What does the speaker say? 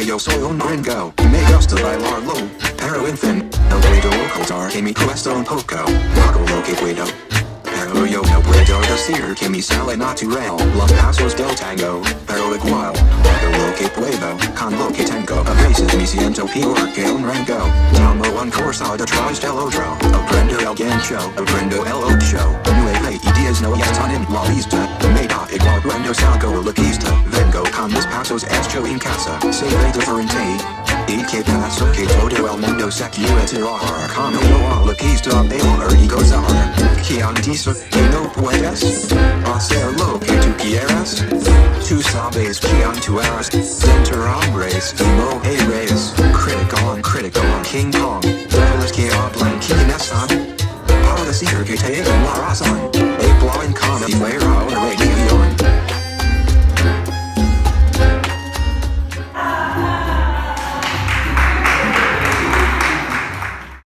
que yo soy un gringo. Me gusta bailarlo, pero en fin, no puedo ocultar que me cuesta un poco. Hago lo que puedo, pero yo no puedo decir que me sale natural los pasos del tango, pero igual, hago lo que puedo, con lo que tengo. A veces me siento peor que un rango. Tomo un curso detrás del otro, aprendo el gancho, aprendo el ocho. Nueve ideas no están en la lista, me da igual cuando salgo a la pista. Vengo con mis pasos hecho en casa, se ve diferente. ¿Y qué pasa? Que todo el mundo se quiere tirar como yo a la pista a bailar y gozar. ¿Quién dice que no puedes hacer lo que tú quieras? Tú sabes quién tú eres. Entre hombres y mujeres, critical on King Kong. Los que hablan quiénes son, para decir que tienen la razón. Hablan como si fuera una religión.